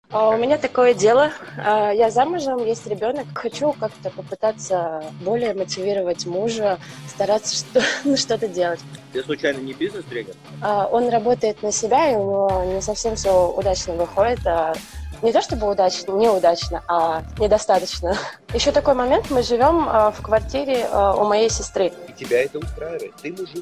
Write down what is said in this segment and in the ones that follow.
У меня такое дело. Я замужем, есть ребенок. Хочу как-то попытаться более мотивировать мужа, стараться ну, что-то делать. Ты случайно не бизнес-тренер? Он работает на себя, и у него не совсем все удачно выходит. Не то чтобы удачно, неудачно, а недостаточно. Еще такой момент. Мы живем в квартире у моей сестры. И тебя это устраивает. Ты мужик.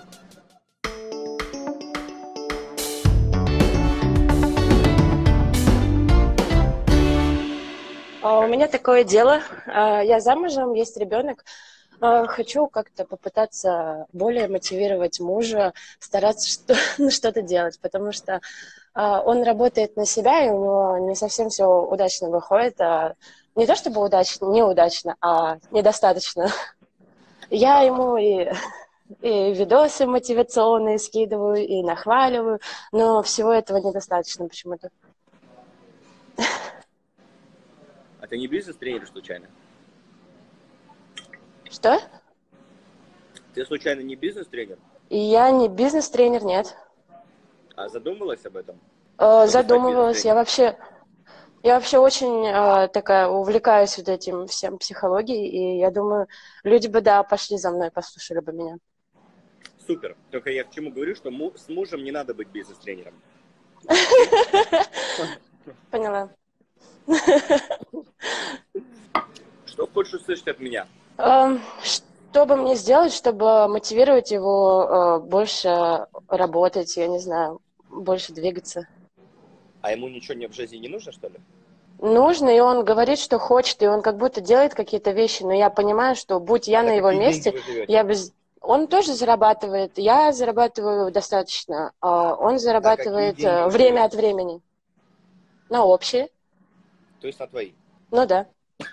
У меня такое дело. Я замужем, есть ребенок. Хочу как-то попытаться более мотивировать мужа, стараться ну, что-то делать, потому что он работает на себя, и у него не совсем все удачно выходит. Не то чтобы удачно, неудачно, а недостаточно. Я ему и видосы мотивационные скидываю, и нахваливаю, но всего этого недостаточно почему-то. А ты не бизнес-тренер случайно? Что? Ты случайно не бизнес-тренер? И я не бизнес-тренер, нет. А задумалась об этом? Чтобы стать Задумывалась. бизнес-тренером? Я вообще очень такая увлекаюсь вот этим всем психологией, и я думаю, люди бы, да, пошли за мной, послушали бы меня. Супер. Только я к чему говорю, что с мужем не надо быть бизнес-тренером. Поняла. Что хочешь услышать от меня? Что бы мне сделать, чтобы мотивировать его больше работать, я не знаю, больше двигаться? А ему ничего в жизни не нужно, что ли? Нужно, и он говорит, что хочет, и он как будто делает какие-то вещи, но я понимаю, что будь я А на на его какие деньги месте, вы живете? я бы... Он тоже зарабатывает, я зарабатываю достаточно, а он На какие зарабатывает деньги вы время живете? от времени. На общие, То есть на твои. ну да.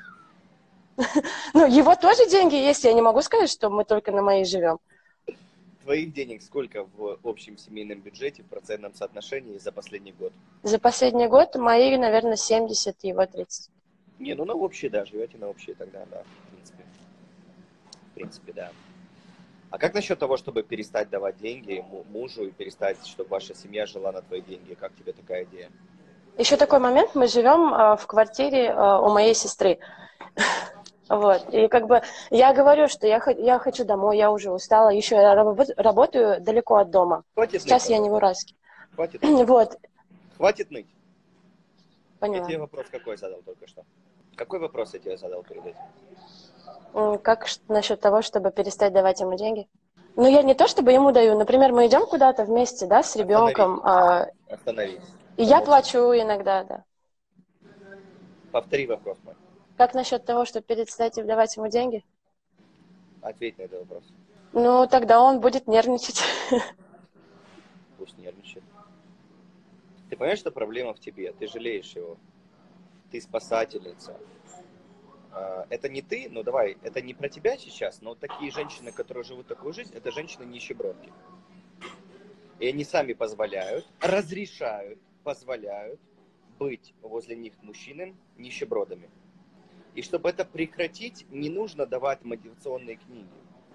Ну, его тоже деньги есть, я не могу сказать, что мы только на мои живем. Твоих денег сколько в общем семейном бюджете в процентном соотношении за последний год? За последний год мои, наверное, 70, его 30. Не, ну на общие, да, живете на общие тогда, да, в принципе. В принципе, да. А как насчет того, чтобы перестать давать деньги мужу и перестать, чтобы ваша семья жила на твои деньги? Как тебе такая идея? Еще такой момент, мы живем в квартире у моей сестры. Вот. И как бы я говорю, что я хочу домой, я уже устала. Еще я работаю далеко от дома. Хватит ныть, Сейчас я не в пожалуйста. Уральске. Хватит ныть. Вот, Хватит ныть. Я поняла. тебе вопрос какой задал только что? Какой вопрос я тебе задал перед этим? Как насчет того, чтобы перестать давать ему деньги? Ну, я не то чтобы ему даю. Например, мы идем куда-то вместе, да, с Остановись. ребенком, Остановись. и я Замолчи. плачу иногда, да. Повтори вопрос мой. Как насчет того, чтобы перестать давать ему деньги? Ответь на этот вопрос. Ну, тогда он будет нервничать. Пусть нервничает. Ты понимаешь, что проблема в тебе? Ты жалеешь его. Ты спасательница. Это не ты, но давай, это не про тебя сейчас, но такие женщины, которые живут такую жизнь, это женщины-нищеброды. И они сами позволяют, разрешают, позволяют быть возле них мужчинам нищебродами. И чтобы это прекратить, не нужно давать мотивационные книги.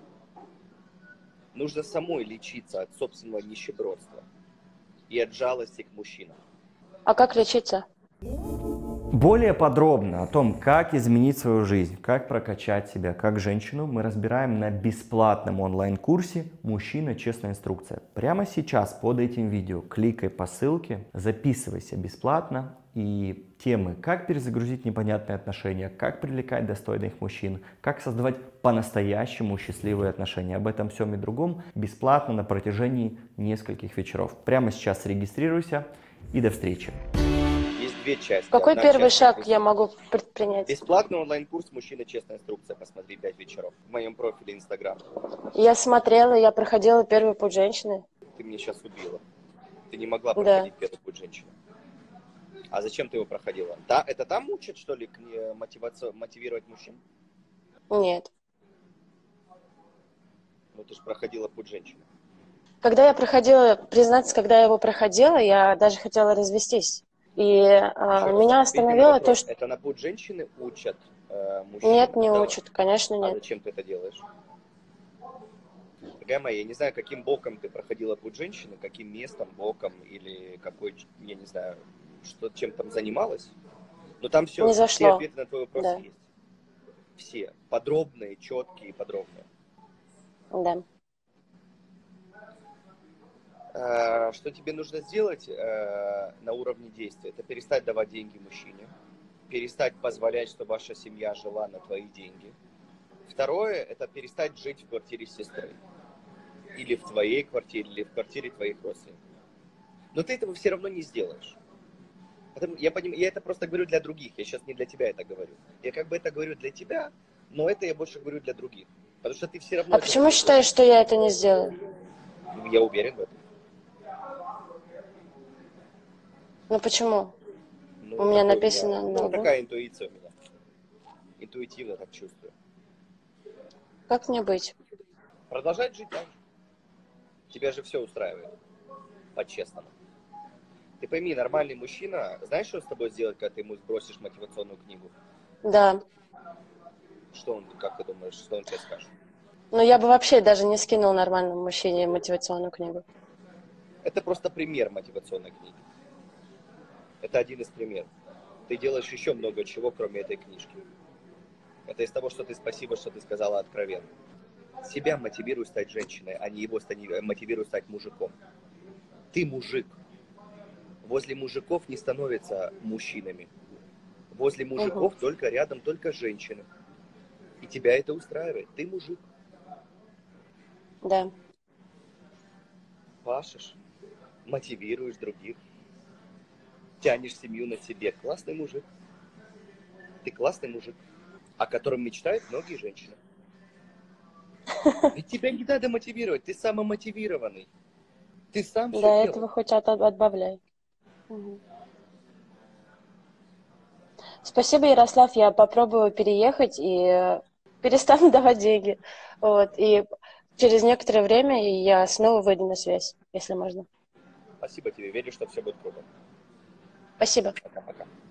Нужно самой лечиться от собственного нищебродства и от жалости к мужчинам. А как лечиться? Более подробно о том, как изменить свою жизнь, как прокачать себя как женщину, мы разбираем на бесплатном онлайн-курсе «Мужчина. Честная инструкция». Прямо сейчас под этим видео кликай по ссылке, записывайся бесплатно, и темы, как перезагрузить непонятные отношения, как привлекать достойных мужчин, как создавать по-настоящему счастливые отношения. Об этом всем и другом бесплатно на протяжении нескольких вечеров. Прямо сейчас регистрируйся и до встречи. Есть две части. Какой Одна первый часть шаг я могу предпринять? бесплатный онлайн-курс «Мужчина. Честная инструкция». Посмотри 5 вечеров в моем профиле Инстаграм. Я смотрела, я проходила первый путь женщины. Ты меня сейчас убила. Ты не могла Да. проходить первый путь женщины. А зачем ты его проходила? Да, это там учат, что ли, мотивировать мужчин? Нет. Ну, ты же проходила путь женщины. Когда я проходила, признаться, когда я его проходила, я даже хотела развестись. И Еще раз, меня ответь мне на остановило то, вопрос. что... Это на путь женщины учат Нет, мужчин? не Да. учат, конечно, А нет. зачем ты это делаешь? Дорогая моя, я не знаю, каким боком ты проходила путь женщины, каким местом, боком или какой, я не знаю, что чем там занималась, но там Не все зашло. ответы на твой вопрос Да. есть. Все. Подробные, четкие, подробные. Да. Что тебе нужно сделать на уровне действия? Это перестать давать деньги мужчине, перестать позволять, чтобы ваша семья жила на твои деньги. Второе, это перестать жить в квартире сестры. Или в твоей квартире, или в квартире твоих родственников. Но ты этого все равно не сделаешь. Я это просто говорю для других, я сейчас не для тебя это говорю. Я как бы это говорю для тебя, но это я больше говорю для других. Потому что ты все равно А этого почему не считаешь, что я это не сделаю? сделаешь. Я уверен в этом. Ну почему? Ну, У меня такой написано на лбу. такая интуиция у меня. Интуитивно так чувствую. Как мне быть? Продолжать жить так же. Тебя же все устраивает. По-честному. Ты пойми, нормальный мужчина, знаешь, что с тобой сделать, когда ты ему сбросишь мотивационную книгу? Да. Что он, как ты думаешь, что он тебе скажет? Но я бы вообще даже не скинул нормальному мужчине мотивационную книгу. Это просто пример мотивационной книги. Это один из примеров. Ты делаешь еще много чего, кроме этой книжки. Это из того, что ты спасибо, что ты сказала откровенно. Себя мотивируй стать женщиной, а не его мотивируй стать мужиком. Ты мужик. Возле мужиков не становятся мужчинами. Возле мужиков только рядом только женщины. И тебя это устраивает. Ты мужик. Да. Пашешь, мотивируешь других, тянешь семью на себе. Классный мужик. Ты классный мужик, о котором мечтают многие женщины. Ведь тебя не надо мотивировать, ты самомотивированный. Ты сам все Да, делаешь. этого хоть отбавляй. Мгм. Спасибо, Ярослав. Я попробую переехать и перестану давать деньги. Вот. И через некоторое время я снова выйду на связь, если можно. Спасибо тебе, верю, что все будет круто. Спасибо. Пока-пока.